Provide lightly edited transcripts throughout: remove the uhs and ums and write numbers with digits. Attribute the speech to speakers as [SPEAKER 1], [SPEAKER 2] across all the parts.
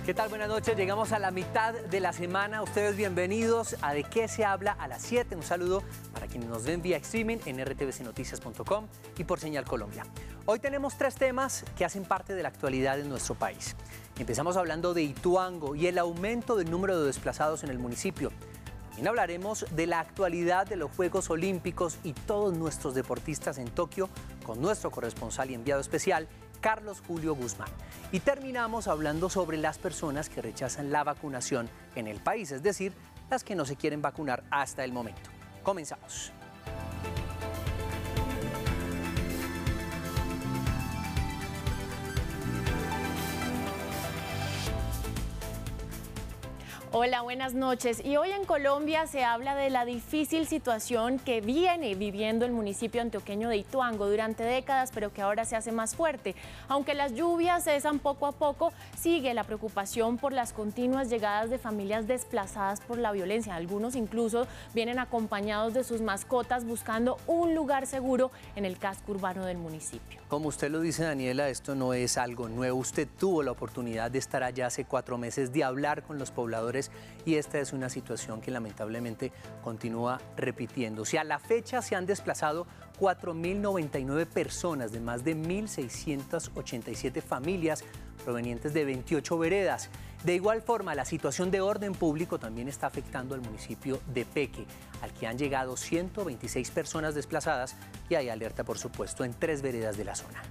[SPEAKER 1] ¿Qué tal? Buenas noches. Llegamos a la mitad de la semana. Ustedes bienvenidos a ¿De qué se habla? A las 7. Un saludo para quienes nos ven vía streaming en rtvcnoticias.com y por Señal Colombia. Hoy tenemos 3 temas que hacen parte de la actualidad en nuestro país. Empezamos hablando de Ituango y el aumento del número de desplazados en el municipio. También hablaremos de la actualidad de los Juegos Olímpicos y todos nuestros deportistas en Tokio con nuestro corresponsal y enviado especial, Carlos Julio Guzmán. Y terminamos hablando sobre las personas que rechazan la vacunación en el país, es decir, las que no se quieren vacunar hasta el momento. Comenzamos.
[SPEAKER 2] Hola, buenas noches. Y hoy en Colombia se habla de la difícil situación que viene viviendo el municipio antioqueño de Ituango durante décadas, pero que ahora se hace más fuerte. Aunque las lluvias cesan poco a poco, sigue la preocupación por las continuas llegadas de familias desplazadas por la violencia. Algunos incluso vienen acompañados de sus mascotas buscando un lugar seguro en el casco urbano del municipio.
[SPEAKER 1] Como usted lo dice, Daniela, esto no es algo nuevo. Usted tuvo la oportunidad de estar allá hace 4 meses, de hablar con los pobladores, y esta es una situación que lamentablemente continúa repitiéndose. A la fecha se han desplazado 4.099 personas de más de 1.687 familias provenientes de 28 veredas. De igual forma, la situación de orden público también está afectando al municipio de Peque, al que han llegado 126 personas desplazadas y hay alerta, por supuesto, en 3 veredas de la zona.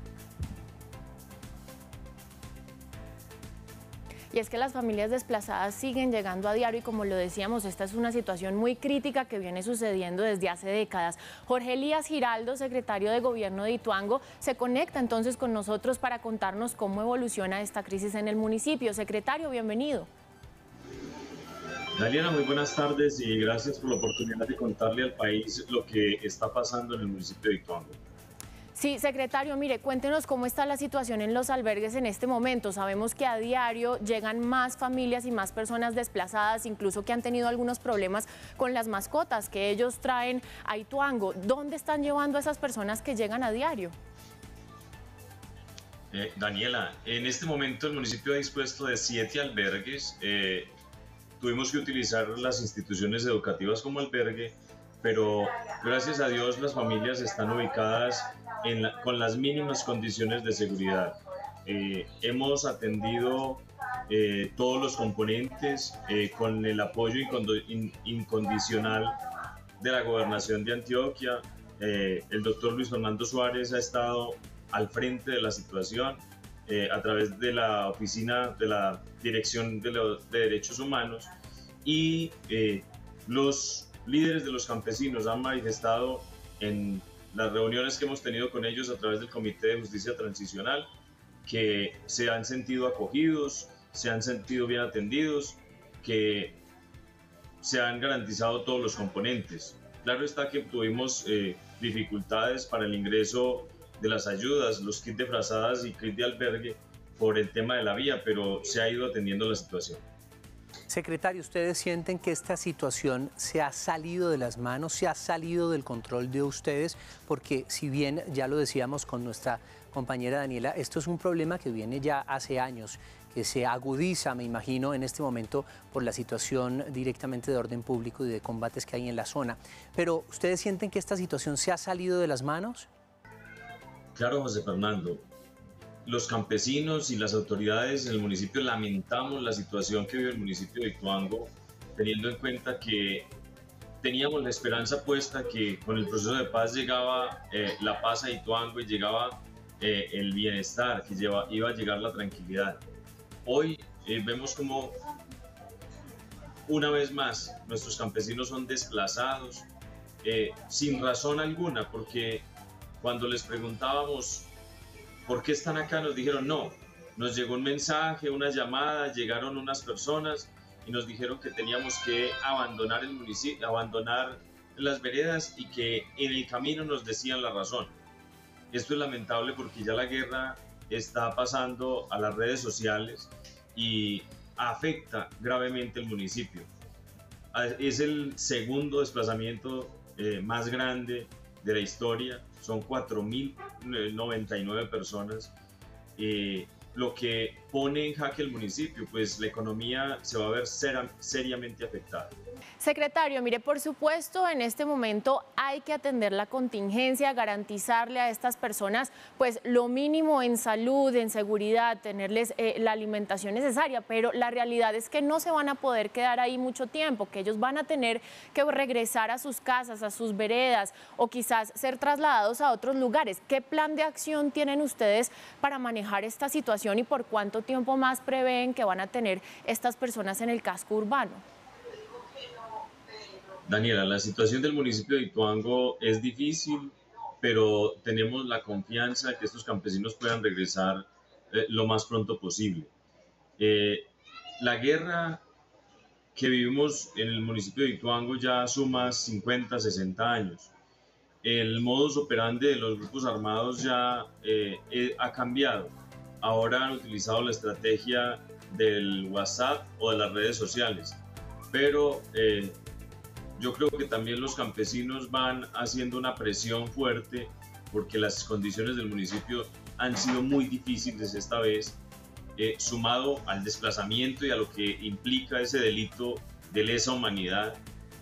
[SPEAKER 2] Y es que las familias desplazadas siguen llegando a diario y, como lo decíamos, esta es una situación muy crítica que viene sucediendo desde hace décadas. Jorge Elías Giraldo, secretario de Gobierno de Ituango, se conecta entonces con nosotros para contarnos cómo evoluciona esta crisis en el municipio. Secretario, bienvenido.
[SPEAKER 3] Daniela, muy buenas tardes y gracias por la oportunidad de contarle al país lo que está pasando en el municipio de Ituango.
[SPEAKER 2] Sí, secretario, mire, cuéntenos cómo está la situación en los albergues en este momento. Sabemos que a diario llegan más familias y más personas desplazadas, incluso que han tenido algunos problemas con las mascotas que ellos traen a Ituango. ¿Dónde están llevando a esas personas que llegan a diario?
[SPEAKER 3] Daniela, en este momento el municipio ha dispuesto de 7 albergues. Tuvimos que utilizar las instituciones educativas como albergue, pero gracias a Dios las familias están ubicadas con las mínimas condiciones de seguridad. Hemos atendido todos los componentes con el apoyo incondicional de la Gobernación de Antioquia. El doctor Luis Fernando Suárez ha estado al frente de la situación a través de la oficina de la Dirección de Derechos Humanos, y los líderes de los campesinos han manifestado en las reuniones que hemos tenido con ellos a través del Comité de Justicia Transicional que se han sentido acogidos, se han sentido bien atendidos, que se han garantizado todos los componentes. Claro está que tuvimos dificultades para el ingreso de las ayudas, los kits de frazadas y kits de albergue por el tema de la vía, pero se ha ido atendiendo la situación.
[SPEAKER 1] Secretario, ¿ustedes sienten que esta situación se ha salido de las manos, se ha salido del control de ustedes? Porque si bien ya lo decíamos con nuestra compañera Daniela, esto es un problema que viene ya hace años, que se agudiza, me imagino, en este momento por la situación directamente de orden público y de combates que hay en la zona. Pero ¿ustedes sienten que esta situación se ha salido de las manos?
[SPEAKER 3] Claro, José Fernando. Los campesinos y las autoridades del municipio lamentamos la situación que vive el municipio de Ituango, teniendo en cuenta que teníamos la esperanza puesta que con el proceso de paz llegaba la paz a Ituango y llegaba el bienestar, que iba a llegar la tranquilidad. Hoy vemos como una vez más nuestros campesinos son desplazados sin razón alguna, porque cuando les preguntábamos ¿por qué están acá? Nos dijeron no, nos llegó un mensaje, una llamada, llegaron unas personas y nos dijeron que teníamos que abandonar el municipio, abandonar las veredas, y que en el camino nos decían la razón. Esto es lamentable porque ya la guerra está pasando a las redes sociales y afecta gravemente el municipio. Es el segundo desplazamiento más grande de la historia, son 4.099 personas. lo que pone en jaque el municipio, pues la economía se va a ver seriamente afectada.
[SPEAKER 2] Secretario, mire, por supuesto, en este momento hay que atender la contingencia, garantizarle a estas personas pues lo mínimo en salud, en seguridad, tenerles la alimentación necesaria, pero la realidad es que no se van a poder quedar ahí mucho tiempo, que ellos van a tener que regresar a sus casas, a sus veredas o quizás ser trasladados a otros lugares. ¿Qué plan de acción tienen ustedes para manejar esta situación y por cuánto tiempo más prevén que van a tener estas personas en el casco urbano?
[SPEAKER 3] Daniela, la situación del municipio de Ituango es difícil, pero tenemos la confianza de que estos campesinos puedan regresar lo más pronto posible. La guerra que vivimos en el municipio de Ituango ya suma 50, 60 años. El modus operandi de los grupos armados ya ha cambiado. Ahora han utilizado la estrategia del WhatsApp o de las redes sociales, pero yo creo que también los campesinos van haciendo una presión fuerte porque las condiciones del municipio han sido muy difíciles esta vez, sumado al desplazamiento y a lo que implica ese delito de lesa humanidad.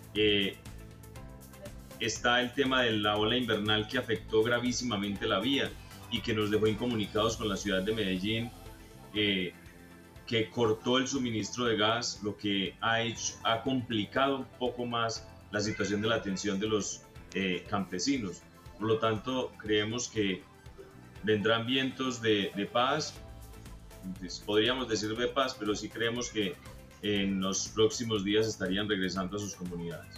[SPEAKER 3] Está el tema de la ola invernal que afectó gravísimamente la vía y que nos dejó incomunicados con la ciudad de Medellín, que cortó el suministro de gas, lo que ha complicado un poco más la situación de la atención de los campesinos. Por lo tanto, creemos que vendrán vientos de paz, pues, podríamos decir de paz, pero sí creemos que en los próximos días estarían regresando a sus comunidades.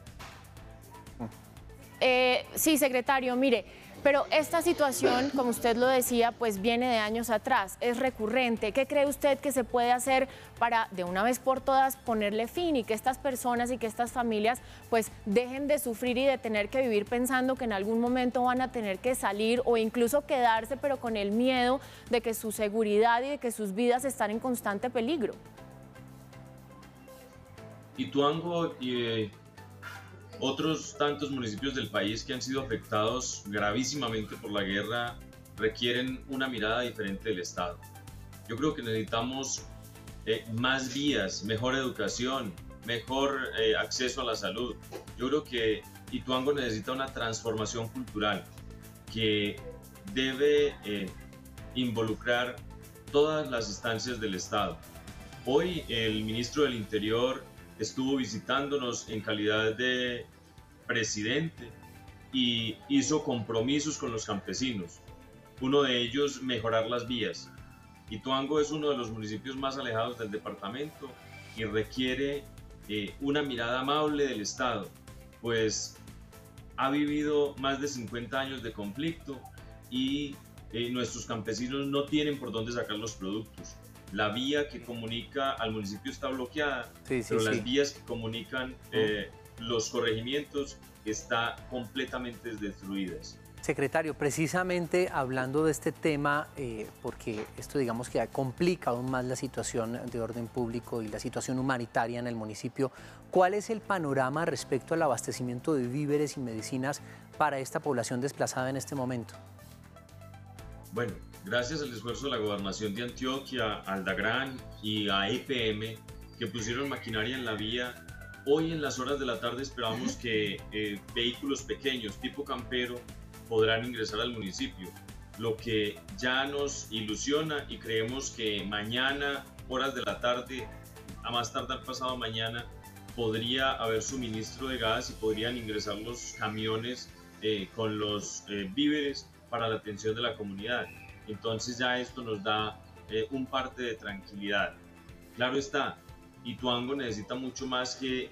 [SPEAKER 2] Sí, secretario, mire, pero esta situación, como usted lo decía, pues viene de años atrás, es recurrente. ¿Qué cree usted que se puede hacer para de una vez por todas ponerle fin y que estas personas y que estas familias pues dejen de sufrir y de tener que vivir pensando que en algún momento van a tener que salir o incluso quedarse, pero con el miedo de que su seguridad y de que sus vidas están en constante peligro?
[SPEAKER 3] Ituango y otros tantos municipios del país que han sido afectados gravísimamente por la guerra requieren una mirada diferente del Estado. Yo creo que necesitamos más vías, mejor educación, mejor acceso a la salud. Yo creo que Ituango necesita una transformación cultural que debe involucrar todas las instancias del Estado. Hoy el ministro del Interior estuvo visitándonos en calidad de presidente y hizo compromisos con los campesinos. Uno de ellos, mejorar las vías. Ituango es uno de los municipios más alejados del departamento y requiere una mirada amable del Estado, pues ha vivido más de 50 años de conflicto y nuestros campesinos no tienen por dónde sacar los productos. La vía que comunica al municipio está bloqueada, pero las vías que comunican los corregimientos están completamente destruidas.
[SPEAKER 1] Secretario, precisamente hablando de este tema, porque esto digamos que complica aún más la situación de orden público y la situación humanitaria en el municipio, ¿cuál es el panorama respecto al abastecimiento de víveres y medicinas para esta población desplazada en este momento?
[SPEAKER 3] Bueno, gracias al esfuerzo de la Gobernación de Antioquia, al DAGRAN y a EPM, que pusieron maquinaria en la vía, hoy en las horas de la tarde esperamos que vehículos pequeños tipo campero podrán ingresar al municipio, lo que ya nos ilusiona y creemos que mañana, horas de la tarde, a más tardar pasado mañana, podría haber suministro de gas y podrían ingresar los camiones con los víveres para la atención de la comunidad. Entonces ya esto nos da un parte de tranquilidad. Claro está, Ituango necesita mucho más que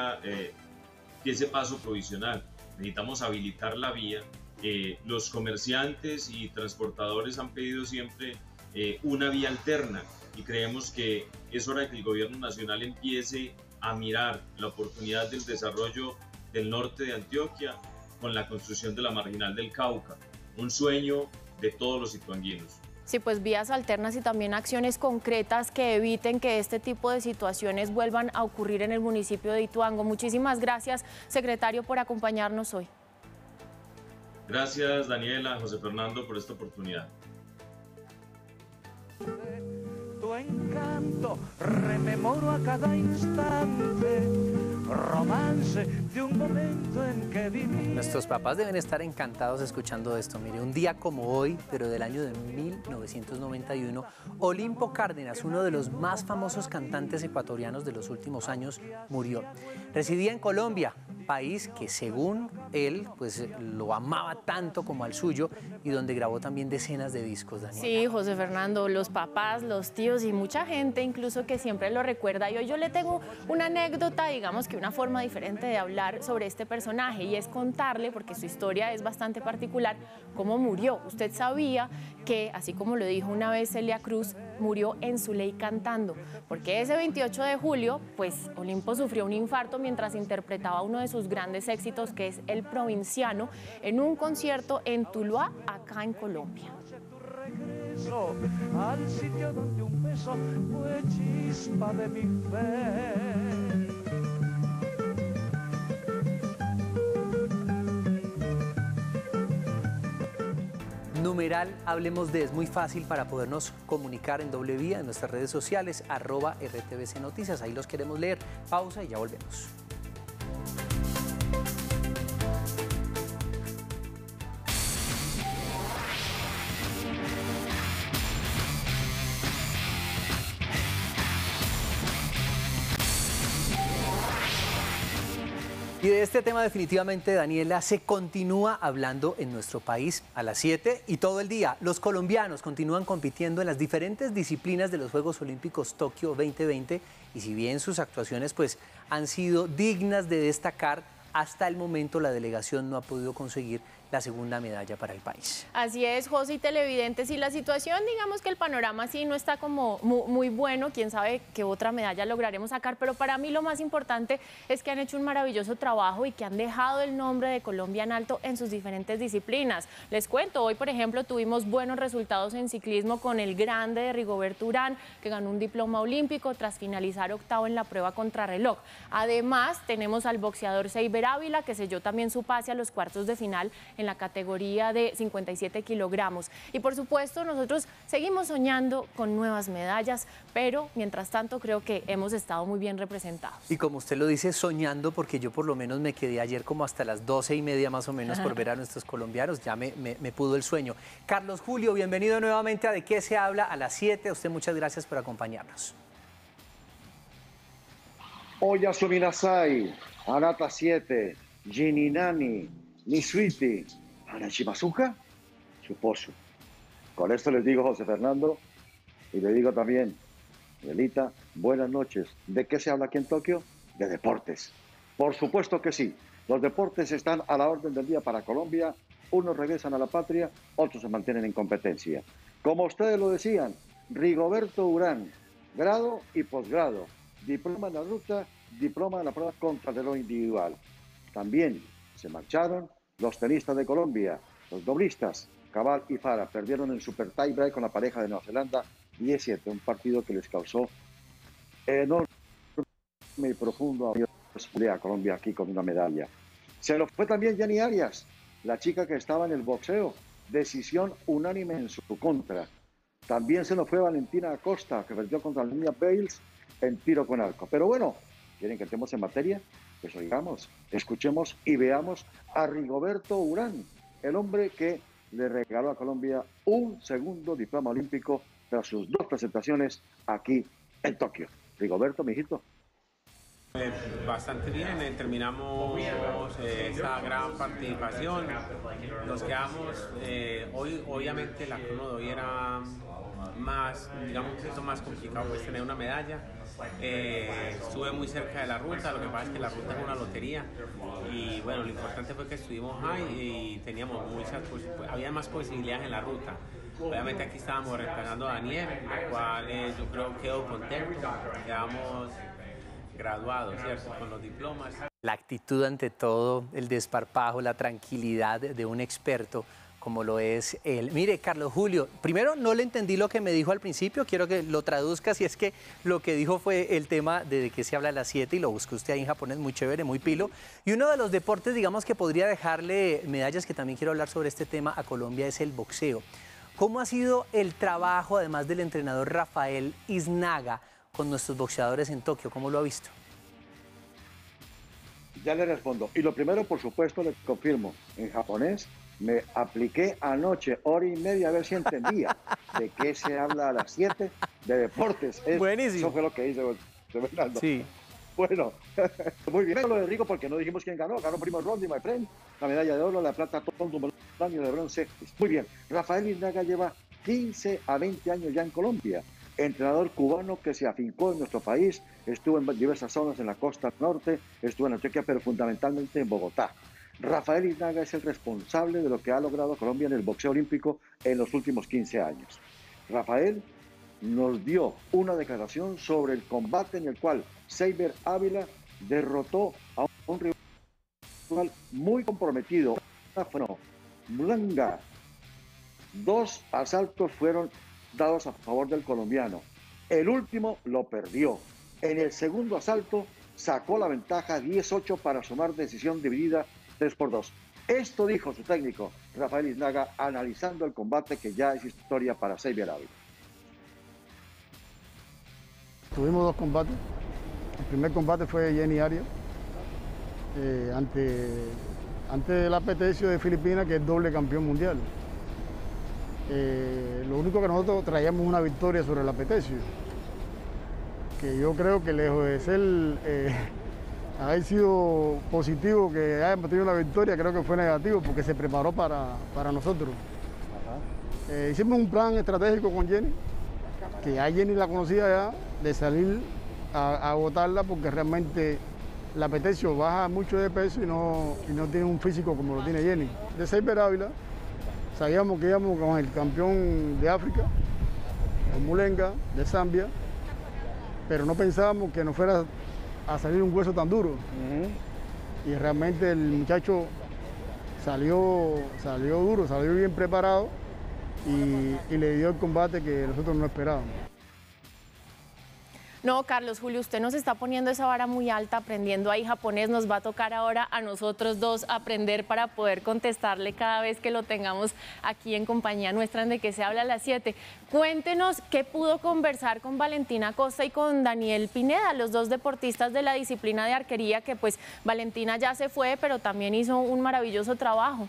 [SPEAKER 3] ese paso provisional. Necesitamos habilitar la vía. Los comerciantes y transportadores han pedido siempre una vía alterna y creemos que es hora de que el gobierno nacional empiece a mirar la oportunidad del desarrollo del norte de Antioquia con la construcción de la Marginal del Cauca, un sueño de todos los ituanguinos.
[SPEAKER 2] Sí, pues vías alternas y también acciones concretas que eviten que este tipo de situaciones vuelvan a ocurrir en el municipio de Ituango. Muchísimas gracias, secretario, por acompañarnos hoy.
[SPEAKER 3] Gracias, Daniela, José Fernando, por esta oportunidad.
[SPEAKER 4] su encanto, rememoro a cada instante, romance de un momento en que viví.
[SPEAKER 1] Nuestros papás deben estar encantados escuchando esto. Mire, un día como hoy, pero del año de 1991, Olimpo Cárdenas, uno de los más famosos cantantes ecuatorianos de los últimos años, murió. Residía en Colombia, país que según él, pues lo amaba tanto como al suyo y donde grabó también decenas de discos, Daniela.
[SPEAKER 2] Sí, José Fernando, los papás, los tíos y mucha gente incluso que siempre lo recuerda. Y hoy yo le tengo una anécdota, digamos que una forma diferente de hablar sobre este personaje y es contarle, porque su historia es bastante particular, cómo murió. Usted sabía que, así como lo dijo una vez Celia Cruz, murió en Zuley cantando, porque ese 28 de julio, pues Olimpo sufrió un infarto mientras interpretaba uno de sus grandes éxitos, que es El Provinciano, en un concierto en Tuluá, acá en Colombia.
[SPEAKER 4] Al sitio donde un beso fue chispa de mi fe.
[SPEAKER 1] Numeral Hablemos de, es muy fácil para podernos comunicar en doble vía en nuestras redes sociales, @RTVC Noticias, ahí los queremos leer. Pausa y ya volvemos. Y de este tema definitivamente, Daniela, se continúa hablando en nuestro país a las 7 y todo el día. Los colombianos continúan compitiendo en las diferentes disciplinas de los Juegos Olímpicos Tokio 2020 y si bien sus actuaciones pues han sido dignas de destacar, hasta el momento la delegación no ha podido conseguir la segunda medalla para el país.
[SPEAKER 2] Así es, José y televidentes, y la situación, digamos que el panorama sí no está como muy bueno, quién sabe qué otra medalla lograremos sacar, pero para mí lo más importante es que han hecho un maravilloso trabajo y que han dejado el nombre de Colombia en alto en sus diferentes disciplinas. Les cuento, hoy por ejemplo tuvimos buenos resultados en ciclismo con el grande de Rigoberto Urán, que ganó un diploma olímpico tras finalizar octavo en la prueba contrarreloj. Además tenemos al boxeador Seiber Ávila, que selló también su pase a los cuartos de final en la categoría de 57 kilogramos. Y por supuesto nosotros seguimos soñando con nuevas medallas, pero mientras tanto creo que hemos estado muy bien representados.
[SPEAKER 1] Y como usted lo dice, soñando, porque yo por lo menos me quedé ayer como hasta las 12:30 más o menos por ver a nuestros colombianos, ya me pudo el sueño. Carlos Julio, bienvenido nuevamente a ¿De qué se habla? A las 7, a usted muchas gracias por acompañarnos.
[SPEAKER 5] Oyasu Minasai, Anata 7, Jininani, Nisuiti, Anashimazuka, Suposo. Con esto les digo, José Fernando, y le digo también, Melita, buenas noches. ¿De qué se habla aquí en Tokio? De deportes. Por supuesto que sí. Los deportes están a la orden del día para Colombia. Unos regresan a la patria, otros se mantienen en competencia. Como ustedes lo decían, Rigoberto Urán, grado y posgrado, diploma en la ruta, diploma en la prueba contrarreloj individual. También se marcharon los tenistas de Colombia, los doblistas, Cabal y Farah, perdieron en super tiebreak con la pareja de Nueva Zelanda 10-7, un partido que les causó enorme y profundo a Colombia aquí con una medalla. Se nos fue también Jenny Arias, la chica que estaba en el boxeo, decisión unánime en su contra. También se nos fue Valentina Acosta, que perdió contra Nia Bales en tiro con arco. Pero bueno, ¿quieren que entremos en materia? Pues oigamos, escuchemos y veamos a Rigoberto Urán, el hombre que le regaló a Colombia un segundo diploma olímpico tras sus 2 presentaciones aquí en Tokio. Rigoberto, mijito.
[SPEAKER 6] Bastante bien, terminamos esa gran participación, nos quedamos, hoy obviamente la crono de hoy era más, digamos un poquito más complicado pues tener una medalla, estuve muy cerca de la ruta, lo que pasa es que la ruta es una lotería y bueno, lo importante fue que estuvimos ahí y teníamos había más posibilidades en la ruta. Obviamente aquí estábamos reemplazando a Daniel, lo cual yo creo quedó contento, quedamos graduados, ¿cierto? Con los diplomas.
[SPEAKER 1] La actitud ante todo, el desparpajo, la tranquilidad de un experto como lo es él. Mire, Carlos Julio, primero no le entendí lo que me dijo al principio, quiero que lo traduzca, si es que lo que dijo fue el tema de qué se habla a las 7 y lo buscó usted ahí en japonés, muy chévere, muy pilo. Y uno de los deportes, digamos, que podría dejarle medallas, que también quiero hablar sobre este tema, a Colombia es el boxeo. ¿Cómo ha sido el trabajo, además del entrenador Rafael Iznaga, con nuestros boxeadores en Tokio? ¿Cómo lo ha visto?
[SPEAKER 5] Ya le respondo. Y lo primero, por supuesto, le confirmo. En japonés me apliqué anoche 1h30 a ver si entendía de qué se habla a las 7 de deportes.
[SPEAKER 1] Buenísimo.
[SPEAKER 5] Eso fue lo que hice, Fernando.
[SPEAKER 1] Sí.
[SPEAKER 5] Bueno, muy bien lo de Rico porque no dijimos quién ganó. Ganó Primo Rondi, my friend. La medalla de oro, la plata, Tondo, daño de bronce. Muy bien. Rafael Iznaga lleva 15 a 20 años ya en Colombia. Entrenador cubano que se afincó en nuestro país, estuvo en diversas zonas en la costa norte, estuvo en Antioquia, pero fundamentalmente en Bogotá. Rafael Iznaga es el responsable de lo que ha logrado Colombia en el boxeo olímpico en los últimos 15 años. Rafael nos dio una declaración sobre el combate en el cual Seiber Ávila derrotó a un rival muy comprometido, Mulanga. 2 asaltos fueron dados a favor del colombiano. El último lo perdió. En el segundo asalto sacó la ventaja 10-8 para sumar decisión dividida 3-2. Esto dijo su técnico, Rafael Iznaga, analizando el combate que ya es historia para Seiber Ávila.
[SPEAKER 7] Tuvimos 2 combates. El primer combate fue Jenny Arias ante el Apetecio de Filipinas, que es doble campeón mundial. Lo único que nosotros traíamos una victoria sobre el Apetecio, que yo creo que lejos de ser haber sido positivo que hayamos tenido una victoria, creo que fue negativo porque se preparó para nosotros. Hicimos un plan estratégico con Jenny, que ya Jenny la conocía ya, de salir a agotarla porque realmente el Apetecio baja mucho de peso y no tiene un físico como lo tiene Jenny. De Seiber Ávila, sabíamos que íbamos con el campeón de África, el Mulenga, de Zambia, pero no pensábamos que nos fuera a salir un hueso tan duro. Y realmente el muchacho salió duro, salió bien preparado y le dio el combate que nosotros no esperábamos.
[SPEAKER 2] No, Carlos Julio, usted nos está poniendo esa vara muy alta aprendiendo ahí japonés. Nos va a tocar ahora a nosotros dos aprender para poder contestarle cada vez que lo tengamos aquí en compañía nuestra en De Qué Se Habla a las 7. Cuéntenos qué pudo conversar con Valentina Costa y con Daniel Pineda, los dos deportistas de la disciplina de arquería, que pues Valentina ya se fue, pero también hizo un maravilloso trabajo.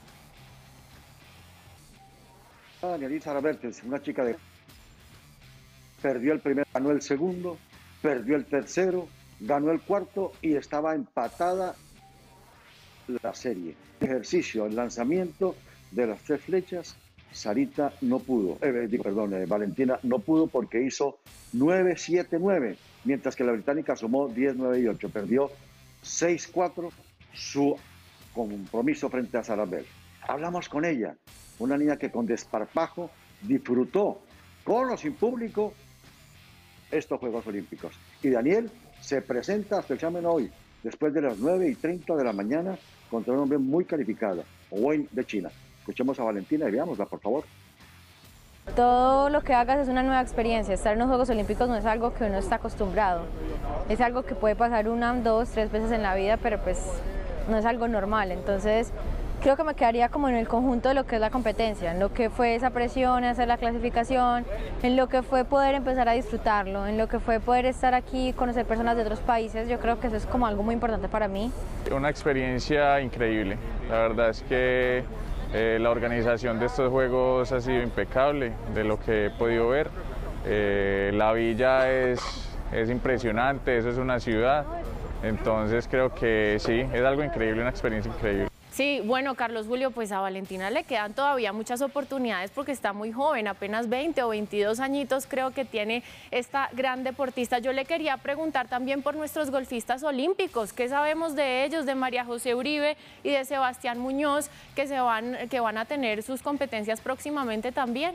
[SPEAKER 5] Danielisa Robertes, una chica de... Perdió el primero, ganó el segundo, perdió el tercero, ganó el cuarto y estaba empatada la serie. Ejercicio, el lanzamiento de las 3 flechas, Sarita no pudo, Valentina no pudo porque hizo 9-7-9, mientras que la británica sumó 10-9-8, perdió 6-4 su compromiso frente a Sarabel. Hablamos con ella, una niña que con desparpajo disfrutó con o sin público estos Juegos Olímpicos. Y Daniel se presenta hasta el examen hoy, después de las 9:30 de la mañana, contra un hombre muy calificado, Wayne de China. Escuchemos a Valentina y veámosla, por favor.
[SPEAKER 8] Todo lo que hagas es una nueva experiencia. Estar en los Juegos Olímpicos no es algo que uno está acostumbrado. Es algo que puede pasar 1, 2, 3 veces en la vida, pero pues no es algo normal. Entonces, creo que me quedaría como en el conjunto de lo que es la competencia, en lo que fue esa presión, hacer la clasificación, en lo que fue poder empezar a disfrutarlo, en lo que fue poder estar aquí, conocer personas de otros países. Yo creo que eso es como algo muy importante para mí. Una
[SPEAKER 9] experiencia increíble. La verdad es que la organización de estos juegos ha sido impecable, de lo que he podido ver. La villa es impresionante, eso es una ciudad. Entonces creo que sí, es algo increíble, una experiencia increíble.
[SPEAKER 2] Sí, bueno, Carlos Julio, pues a Valentina le quedan todavía muchas oportunidades porque está muy joven, apenas 20 o 22 añitos creo que tiene esta gran deportista. Yo le quería preguntar también por nuestros golfistas olímpicos, ¿qué sabemos de ellos, de María José Uribe y de Sebastián Muñoz, que van a tener sus competencias próximamente también?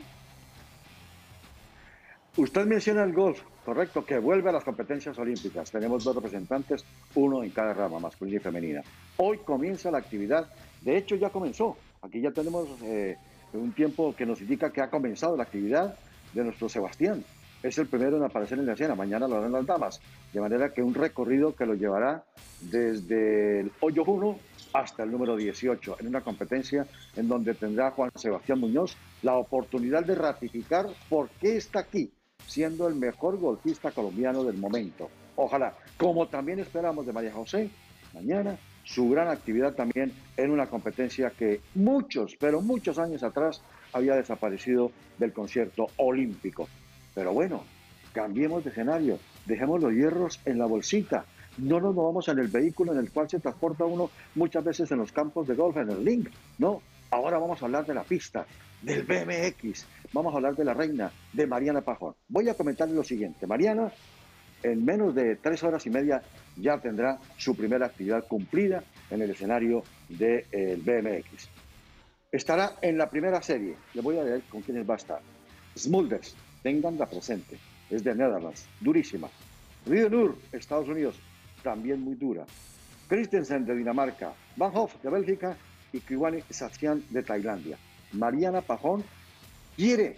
[SPEAKER 5] Usted menciona el golf, correcto, que vuelve a las competencias olímpicas. Tenemos 2 representantes, uno en cada rama, masculina y femenina. Hoy comienza la actividad, de hecho ya comenzó. Aquí ya tenemos un tiempo que nos indica que ha comenzado la actividad de nuestro Sebastián. Es el primero en aparecer en la escena, mañana lo harán las damas. De manera que un recorrido que lo llevará desde el hoyo 1 hasta el número 18, en una competencia en donde tendrá Juan Sebastián Muñoz la oportunidad de ratificar por qué está aquí, siendo el mejor golfista colombiano del momento. Ojalá, como también esperamos de María José, mañana su gran actividad también en una competencia que muchos, pero muchos años atrás había desaparecido del concierto olímpico. Pero bueno, cambiemos de escenario, dejemos los hierros en la bolsita, no nos movamos en el vehículo en el cual se transporta uno muchas veces en los campos de golf, en el link, no. Ahora vamos a hablar de la pista, del BMX, vamos a hablar de la reina, de Mariana Pajón. Voy a comentarle lo siguiente, Mariana en menos de 3 horas y media ya tendrá su primera actividad cumplida en el escenario del BMX. Estará en la primera serie, le voy a leer con quiénes va a estar. Smulders, tenganla presente, es de Netherlands, durísima. Ridenour, Estados Unidos, también muy dura. Christensen de Dinamarca, Van Hoff de Bélgica y Kiwani Satsian de Tailandia. Mariana Pajón quiere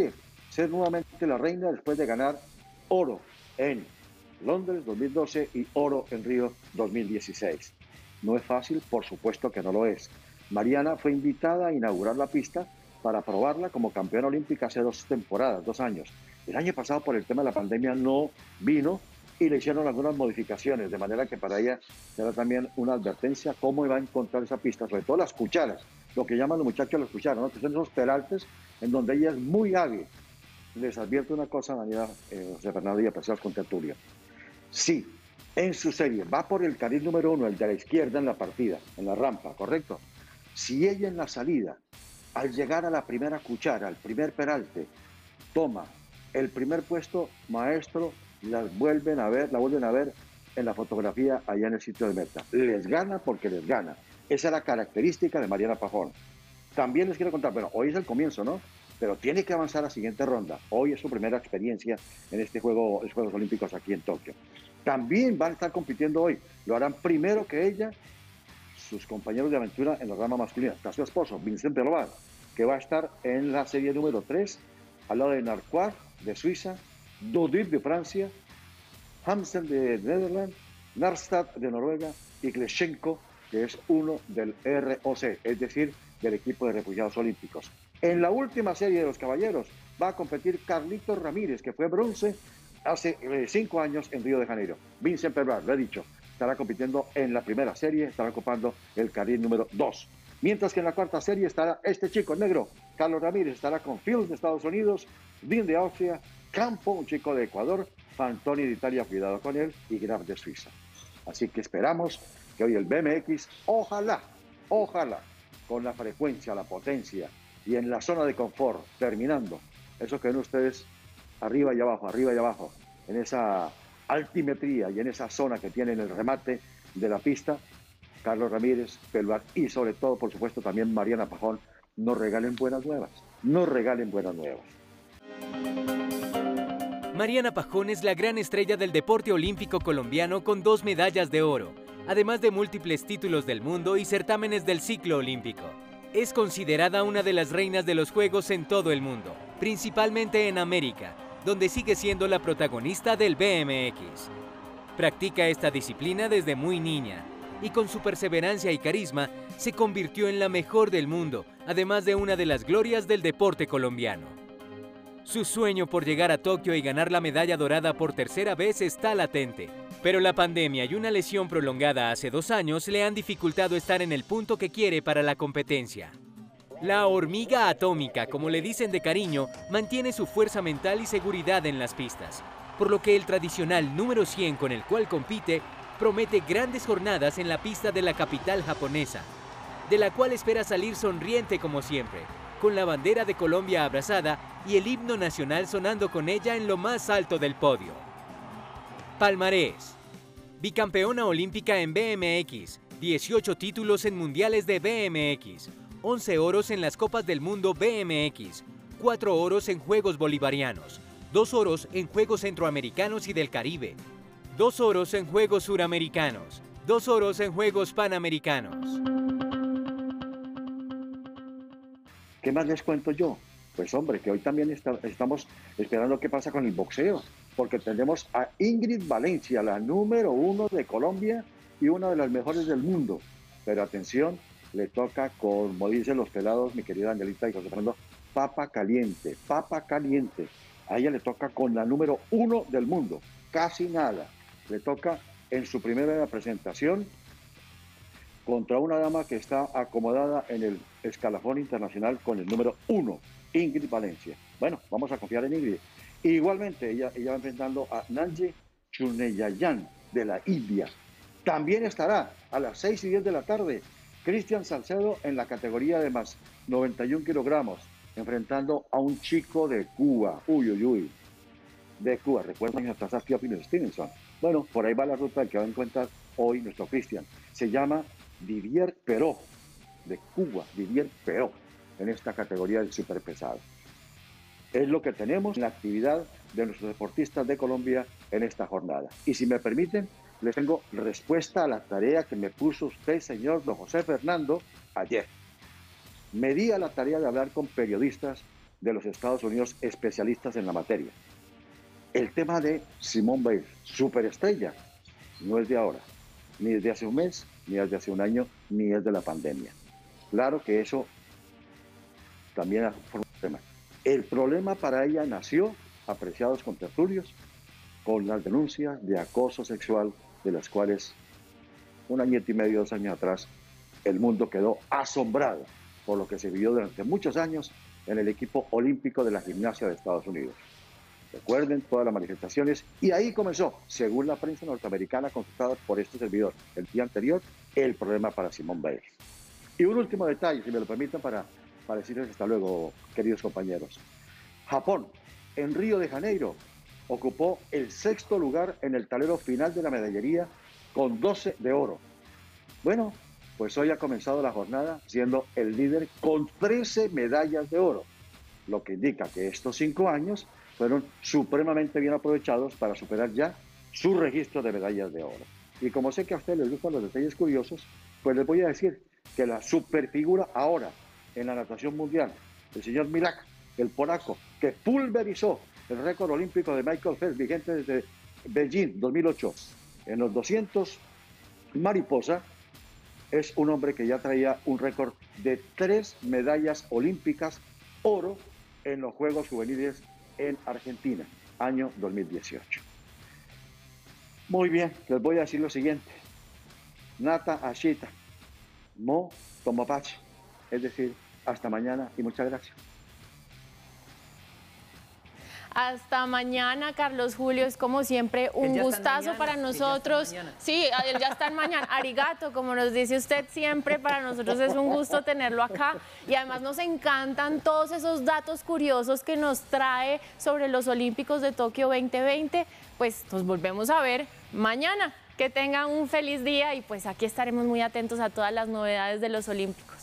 [SPEAKER 5] ser nuevamente la reina después de ganar oro en Londres 2012 y oro en Río 2016. No es fácil, por supuesto que no lo es. Mariana fue invitada a inaugurar la pista para probarla como campeona olímpica hace 2 temporadas, 2 años. El año pasado, por el tema de la pandemia, no vino y le hicieron algunas modificaciones, de manera que para ella será también una advertencia cómo iba a encontrar esa pista, sobre todo las cucharas, lo que llaman los muchachos las cucharas, ¿no? Que son esos peraltes en donde ella es muy hábil. Les advierto una cosa, Daniela, José Fernando y apreciados con tertulia. Sí, en su serie va por el carril número 1, el de la izquierda en la partida, en la rampa, ¿correcto? Si ella en la salida, al llegar a la primera cuchara, al primer peralte, toma el primer puesto, maestro, la vuelven a ver en la fotografía allá en el sitio de meta. Les gana porque les gana. Esa es la característica de Mariana Pajón. También les quiero contar, bueno, hoy es el comienzo, ¿no? Pero tiene que avanzar a la siguiente ronda. Hoy es su primera experiencia en los Juegos Olímpicos aquí en Tokio. También van a estar compitiendo hoy. Lo harán primero que ella, sus compañeros de aventura en la rama masculina. Está su esposo, Vincent Perlovar, que va a estar en la serie número 3, al lado de Narquart, de Suiza, Dodip de Francia, Hansen de Netherlands, Narstad de Noruega y Kleshenko, que es uno del ROC, es decir, del equipo de refugiados olímpicos. En la última serie de los caballeros va a competir Carlitos Ramírez, que fue bronce hace 5 años en Río de Janeiro. Vincent Perlovar, lo he dicho, estará compitiendo en la primera serie, estará ocupando el carril número 2. Mientras que en la cuarta serie estará este chico negro, Carlos Ramírez, estará con Fields de Estados Unidos, Dean de Austria, Campo, un chico de Ecuador, Fantoni de Italia, cuidado con él, y Graf de Suiza. Así que esperamos que hoy el BMX, ojalá, con la frecuencia, la potencia y en la zona de confort, terminando, eso que ven ustedes arriba y abajo, en esa altimetría y en esa zona que tiene en el remate de la pista, Carlos Ramírez, Perlovar y sobre todo, por supuesto, también Mariana Pajón, nos regalen buenas nuevas.
[SPEAKER 10] Mariana Pajón es la gran estrella del deporte olímpico colombiano con 2 medallas de oro, además de múltiples títulos del mundo y certámenes del ciclo olímpico. Es considerada una de las reinas de los Juegos en todo el mundo, principalmente en América, donde sigue siendo la protagonista del BMX. Practica esta disciplina desde muy niña y con su perseverancia y carisma se convirtió en la mejor del mundo, además de una de las glorias del deporte colombiano. Su sueño por llegar a Tokio y ganar la medalla dorada por 3ª vez está latente, pero la pandemia y una lesión prolongada hace 2 años le han dificultado estar en el punto que quiere para la competencia. La hormiga atómica, como le dicen de cariño, mantiene su fuerza mental y seguridad en las pistas, por lo que el tradicional número 100 con el cual compite promete grandes jornadas en la pista de la capital japonesa, de la cual espera salir sonriente como siempre, con la bandera de Colombia abrazada y el himno nacional sonando con ella en lo más alto del podio. Palmarés: bicampeona olímpica en BMX, 18 títulos en mundiales de BMX, 11 oros en las Copas del Mundo BMX, 4 oros en Juegos Bolivarianos, 2 oros en Juegos Centroamericanos y del Caribe, 2 oros en Juegos Suramericanos, 2 oros en Juegos Panamericanos.
[SPEAKER 5] ¿Qué más les cuento yo? Pues hombre, que hoy también estamos esperando qué pasa con el boxeo, porque tenemos a Ingrid Valencia, la número 1 de Colombia y una de las mejores del mundo. Pero atención, le toca, como dicen los pelados, mi querida Angelita y José Fernando, papa caliente, papa caliente. A ella le toca con la número 1 del mundo, casi nada. Le toca en su primera presentación contra una dama que está acomodada en el escalafón internacional con el número 1, Ingrid Valencia. Bueno, vamos a confiar en Ingrid. Igualmente, ella va enfrentando a Nanji Chuneyayan de la India. También estará a las 6:10 de la tarde Cristian Salcedo en la categoría de más 91 kilogramos, enfrentando a un chico de Cuba. De Cuba, recuerdan a Theophilus Stevenson. Bueno, por ahí va la ruta que va a encontrar hoy nuestro Cristian. Se llama Didier Perot, de Cuba, Didier Perot, en esta categoría del superpesado. Es lo que tenemos en la actividad de nuestros deportistas de Colombia en esta jornada. Y si me permiten, les tengo respuesta a la tarea que me puso usted, señor don José Fernando, ayer. Me di a la tarea de hablar con periodistas de los Estados Unidos especialistas en la materia. El tema de Simone Biles, superestrella, no es de ahora, ni desde hace un mes, ni desde hace un año, ni desde la pandemia. Claro que eso también forma un tema. El problema para ella nació, apreciados contertulios, con las denuncias de acoso sexual de las cuales 1 añito y medio, 2 años atrás, el mundo quedó asombrado por lo que se vivió durante muchos años en el equipo olímpico de la gimnasia de Estados Unidos. Recuerden todas las manifestaciones y ahí comenzó, según la prensa norteamericana consultada por este servidor el día anterior, el problema para Simone Biles. Y un último detalle, si me lo permiten, para decirles hasta luego, queridos compañeros. Japón, en Río de Janeiro, ocupó el 6º lugar en el tablero final de la medallería con 12 de oro. Bueno, pues hoy ha comenzado la jornada siendo el líder con 13 medallas de oro, lo que indica que estos 5 años fueron supremamente bien aprovechados para superar ya su registro de medallas de oro. Y como sé que a ustedes les gustan los detalles curiosos, pues les voy a decir que la superfigura ahora en la natación mundial, el señor Milak, el polaco, que pulverizó el récord olímpico de Michael Phelps vigente desde Beijing 2008 en los 200 mariposa, es un hombre que ya traía un récord de 3 medallas olímpicas oro en los Juegos Juveniles en Argentina, año 2018. Muy bien, les voy a decir lo siguiente. Nata Ashita, Mo Tomopachi, es decir, hasta mañana y muchas gracias.
[SPEAKER 2] Hasta mañana, Carlos Julio, es como siempre un gustazo para nosotros. Sí, él ya está en mañana. Arigato, como nos dice usted siempre, para nosotros es un gusto tenerlo acá. Y además nos encantan todos esos datos curiosos que nos trae sobre los Olímpicos de Tokio 2020. Pues nos volvemos a ver mañana. Que tengan un feliz día y pues aquí estaremos muy atentos a todas las novedades de los Olímpicos.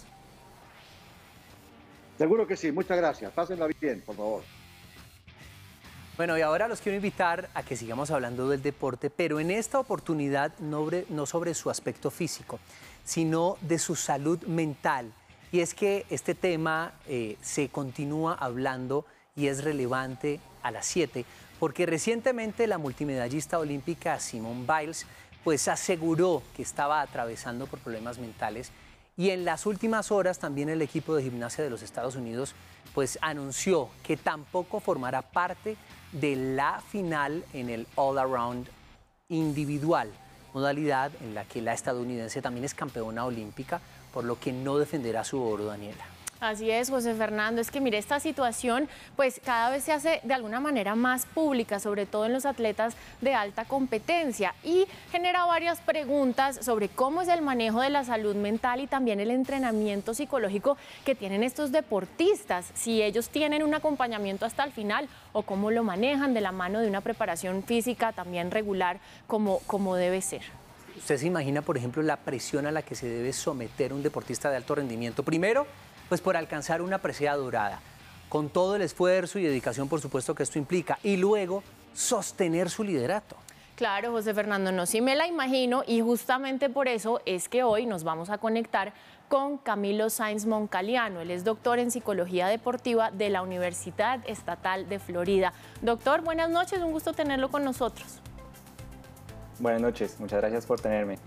[SPEAKER 5] Seguro que sí, muchas gracias. Pásenla bien, por favor.
[SPEAKER 1] Bueno, y ahora los quiero invitar a que sigamos hablando del deporte, pero en esta oportunidad no sobre su aspecto físico, sino de su salud mental. Y es que este tema se continúa hablando y es relevante a las 7, porque recientemente la multimedallista olímpica Simone Biles pues aseguró que estaba atravesando por problemas mentales. Y en las últimas horas también el equipo de gimnasia de los Estados Unidos pues anunció que tampoco formará parte de la final en el All Around individual, modalidad en la que la estadounidense también es campeona olímpica, por lo que no defenderá su oro, Daniela.
[SPEAKER 2] Así es, José Fernando, es que mire, esta situación pues cada vez se hace de alguna manera más pública, sobre todo en los atletas de alta competencia, y genera varias preguntas sobre cómo es el manejo de la salud mental y también el entrenamiento psicológico que tienen estos deportistas, si ellos tienen un acompañamiento hasta el final o cómo lo manejan de la mano de una preparación física también regular como debe ser.
[SPEAKER 1] ¿Usted se imagina, por ejemplo, la presión a la que se debe someter un deportista de alto rendimiento? Primero, pues por alcanzar una presea dorada, con todo el esfuerzo y dedicación, por supuesto, que esto implica, y luego sostener su liderato.
[SPEAKER 2] Claro, José Fernando, no, sí me la imagino, y justamente por eso es que hoy nos vamos a conectar con Camilo Sainz Moncaliano. Él es doctor en Psicología Deportiva de la Universidad Estatal de Florida. Doctor, buenas noches, un gusto tenerlo con nosotros.
[SPEAKER 11] Buenas noches, muchas gracias por tenerme.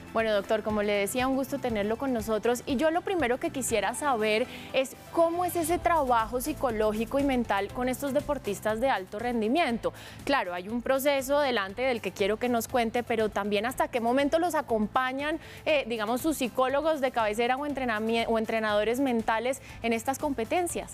[SPEAKER 2] Bueno, doctor, como le decía, un gusto tenerlo con nosotros y yo lo primero que quisiera saber es cómo es ese trabajo psicológico y mental con estos deportistas de alto rendimiento. Claro, hay un proceso delante del que quiero que nos cuente, pero también hasta qué momento los acompañan, digamos, sus psicólogos de cabecera o entrenadores mentales en estas competencias.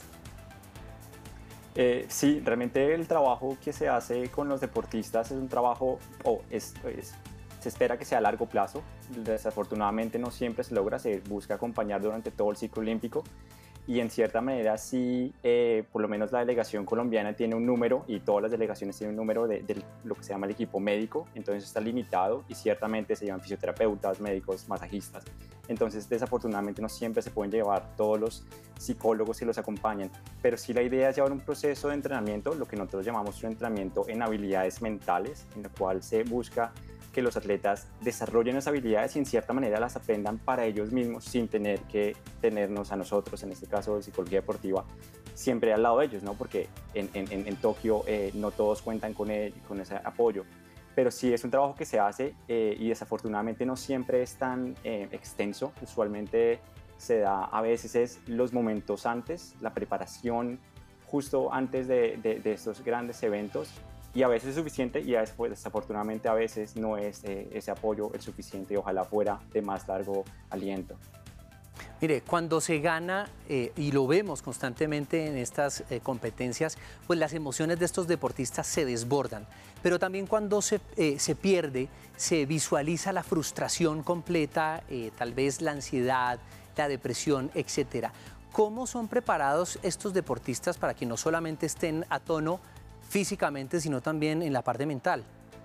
[SPEAKER 11] Sí, realmente el trabajo que se hace con los deportistas es un trabajo, se espera que sea a largo plazo. Desafortunadamente no siempre se logra, se busca acompañar durante todo el ciclo olímpico y en cierta manera sí, por lo menos la delegación colombiana tiene un número y todas las delegaciones tienen un número de lo que se llama el equipo médico, entonces está limitado y ciertamente se llevan fisioterapeutas, médicos, masajistas. Entonces desafortunadamente no siempre se pueden llevar todos los psicólogos que los acompañan, pero sí la idea es llevar un proceso de entrenamiento, lo que nosotros llamamos un entrenamiento en habilidades mentales, en el cual se busca que los atletas desarrollen las habilidades y en cierta manera las aprendan para ellos mismos sin tener que tenernos a nosotros, en este caso de psicología deportiva, siempre al lado de ellos, ¿no? Porque en Tokio no todos cuentan con ese apoyo. Pero sí es un trabajo que se hace y desafortunadamente no siempre es tan extenso. Usualmente se da a veces es los momentos antes, la preparación justo antes de estos grandes eventos. Y a veces es suficiente y desafortunadamente a veces no es ese apoyo el suficiente y ojalá fuera de más largo aliento.
[SPEAKER 1] Mire, cuando se gana, y lo vemos constantemente en estas competencias, pues las emociones de estos deportistas se desbordan. Pero también cuando se pierde, se visualiza la frustración completa, tal vez la ansiedad, la depresión, etc. ¿Cómo son preparados estos deportistas para que no solamente estén a tono físicamente, sino también en la parte mental?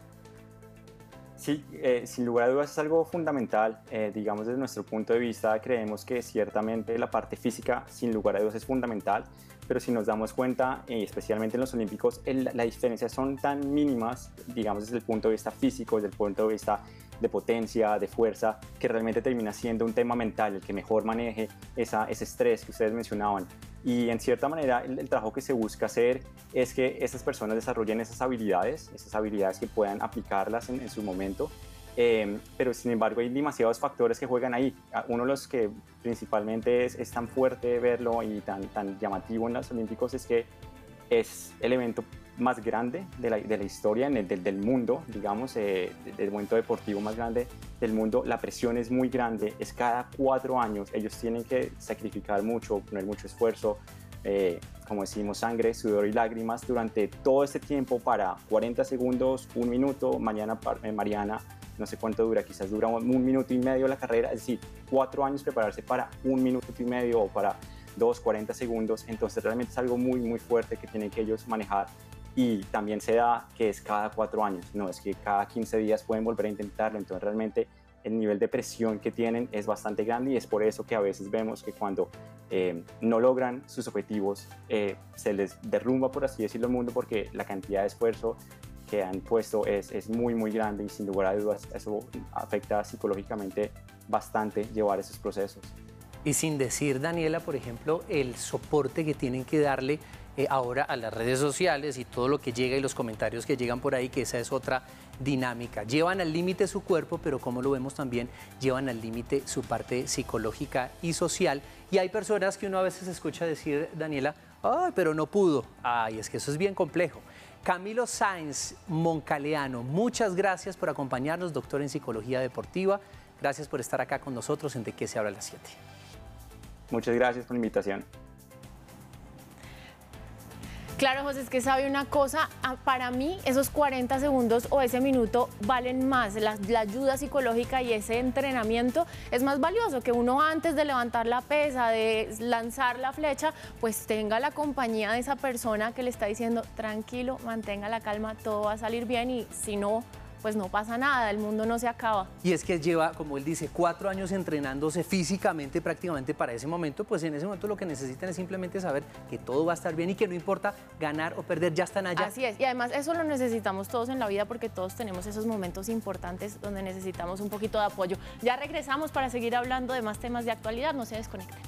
[SPEAKER 11] Sí, sin lugar a dudas es algo fundamental. Digamos, desde nuestro punto de vista, creemos que ciertamente la parte física, sin lugar a dudas, es fundamental, pero si nos damos cuenta, especialmente en los Olímpicos, las diferencias son tan mínimas, digamos, desde el punto de vista físico, desde el punto de vista de potencia, de fuerza, que realmente termina siendo un tema mental, el que mejor maneje ese estrés que ustedes mencionaban. Y en cierta manera el trabajo que se busca hacer es que esas personas desarrollen esas habilidades que puedan aplicarlas en su momento, pero sin embargo hay demasiados factores que juegan ahí. Uno de los que principalmente es tan fuerte verlo y tan llamativo en los Olímpicos es que es el evento más grande de la historia del mundo, digamos, del momento deportivo más grande del mundo. La presión es muy grande, es cada 4 años, ellos tienen que sacrificar mucho, poner mucho esfuerzo, como decimos, sangre, sudor y lágrimas durante todo este tiempo para 40 segundos, 1 minuto, mañana Mariana, no sé cuánto dura, quizás dura 1 minuto y medio la carrera, es decir, 4 años prepararse para 1 minuto y medio o para 40 segundos, entonces realmente es algo muy, muy fuerte que tienen que ellos manejar. Y también se da que es cada 4 años, no es que cada 15 días pueden volver a intentarlo, entonces realmente el nivel de presión que tienen es bastante grande y es por eso que a veces vemos que cuando no logran sus objetivos se les derrumba, por así decirlo, el mundo, porque la cantidad de esfuerzo que han puesto es muy, muy grande y sin lugar a dudas eso afecta psicológicamente bastante llevar esos procesos.
[SPEAKER 1] Y sin decir, Daniela, por ejemplo, el soporte que tienen que darle ahora a las redes sociales y todo lo que llega y los comentarios que llegan por ahí, que esa es otra dinámica. Llevan al límite su cuerpo, pero como lo vemos también, llevan al límite su parte psicológica y social. Y hay personas que uno a veces escucha decir, Daniela, ay, pero no pudo. Ay, es que eso es bien complejo. Camilo Sáenz Moncaleano, muchas gracias por acompañarnos, doctor en Psicología Deportiva. Gracias por estar acá con nosotros en De Qué se habla a las 7.
[SPEAKER 11] Muchas gracias por la invitación.
[SPEAKER 2] Claro, José, es que sabe una cosa, para mí esos 40 segundos o ese minuto valen más, la ayuda psicológica y ese entrenamiento es más valioso que uno antes de levantar la pesa, de lanzar la flecha, pues tenga la compañía de esa persona que le está diciendo, tranquilo, mantenga la calma, todo va a salir bien y si no, pues no pasa nada, el mundo no se acaba.
[SPEAKER 1] Y es que lleva, como él dice, 4 años entrenándose físicamente prácticamente para ese momento, pues en ese momento lo que necesitan es simplemente saber que todo va a estar bien y que no importa ganar o perder, ya están allá.
[SPEAKER 2] Así es, y además eso lo necesitamos todos en la vida porque todos tenemos esos momentos importantes donde necesitamos un poquito de apoyo. Ya regresamos para seguir hablando de más temas de actualidad, no se desconecten.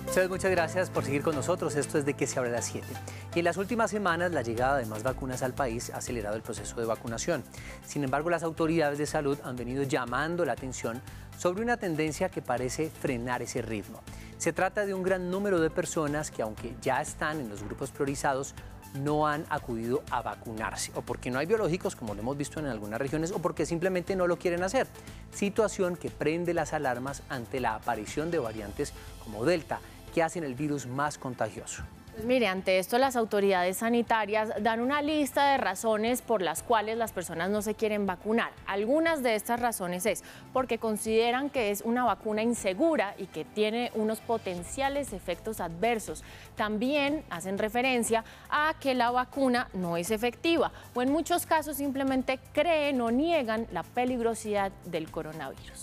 [SPEAKER 1] Ustedes, muchas gracias por seguir con nosotros. Esto es De Qué se habla a las 7. Y en las últimas semanas, la llegada de más vacunas al país ha acelerado el proceso de vacunación. Sin embargo, las autoridades de salud han venido llamando la atención sobre una tendencia que parece frenar ese ritmo. Se trata de un gran número de personas que, aunque ya están en los grupos priorizados, no han acudido a vacunarse, o porque no hay biológicos, como lo hemos visto en algunas regiones, o porque simplemente no lo quieren hacer. Situación que prende las alarmas ante la aparición de variantes como Delta, que hacen el virus más contagioso.
[SPEAKER 2] Pues mire, ante esto las autoridades sanitarias dan una lista de razones por las cuales las personas no se quieren vacunar. Algunas de estas razones es porque consideran que es una vacuna insegura y que tiene unos potenciales efectos adversos. También hacen referencia a que la vacuna no es efectiva o en muchos casos simplemente creen o niegan la peligrosidad del coronavirus.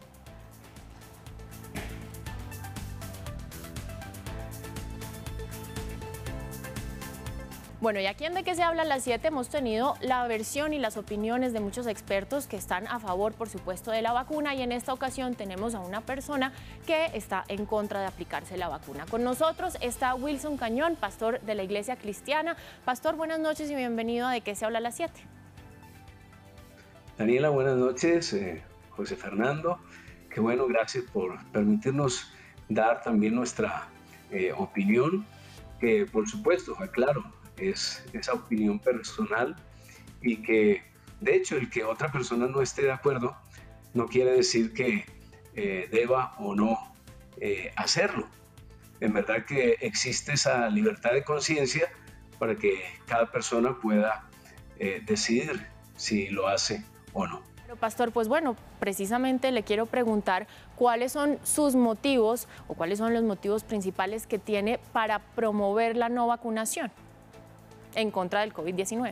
[SPEAKER 2] Bueno, y aquí en De Qué se habla a las 7 hemos tenido la versión y las opiniones de muchos expertos que están a favor, por supuesto, de la vacuna, y en esta ocasión tenemos a una persona que está en contra de aplicarse la vacuna. Con nosotros está Wilson Cañón, pastor de la Iglesia Cristiana. Pastor, buenas noches y bienvenido a De Qué se habla a las 7.
[SPEAKER 12] Daniela, buenas noches. José Fernando, qué bueno, gracias por permitirnos dar también nuestra opinión, que por supuesto, aclaro, es esa opinión personal y que de hecho el que otra persona no esté de acuerdo no quiere decir que deba o no hacerlo. En verdad que existe esa libertad de conciencia para que cada persona pueda decidir si lo hace o no.
[SPEAKER 2] Pero pastor, pues bueno, precisamente le quiero preguntar cuáles son sus motivos o cuáles son los motivos principales que tiene para promover la no vacunación en contra del COVID-19.